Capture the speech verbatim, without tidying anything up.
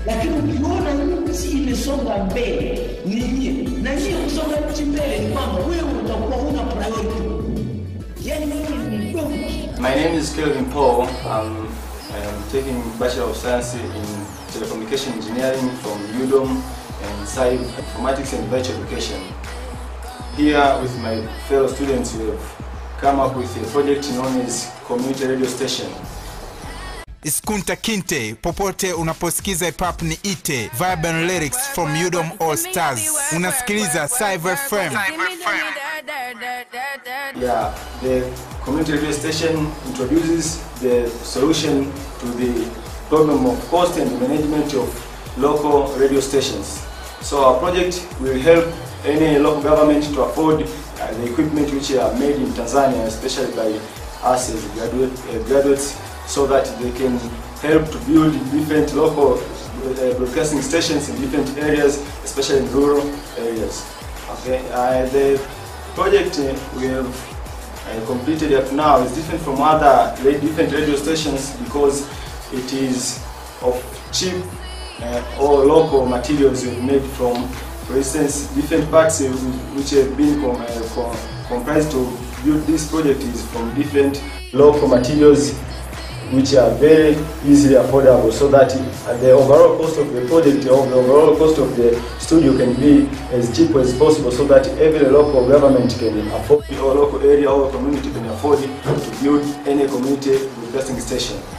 Lakini ukiona nchi imesonga mbele ni nyie, na nyie kusonga nchi mbele ni kwamba wewe utakuwa una priority. Yani mimi ni donkey. My name is Kelvin Paul. I'm, I'm taking Bachelor of Science in Telecommunication Engineering from U D O M and Science Informatics and Virtual Education. Here with my fellow students we have come up with a project known as Community Radio Station. Iskunta Kinte, popote unaposikiza hip hop ni ite, Vibe and Lyrics from U D O M All Stars. Unasikiliza Cyber F M. Yeah, the Community Radio Station introduces the solution to the problem of cost and management of local radio stations. So our project will help any local government to afford uh, the equipment which are made in Tanzania, especially by us as graduate, uh, graduates, so that they can help to build different local uh, broadcasting stations in different areas, especially in rural areas. Okay, uh, the project uh, we have uh, completed up now is different from other different radio stations because it is of cheap uh, or local materials we've made from, for instance, different parts uh, which have been com uh, com comprised to build this project is from different local materials which are very easily affordable, so that uh, the overall cost of the project or the overall cost of the studio can be as cheap as possible, so that every local government can afford, or local area or community can afford to build any community broadcasting station.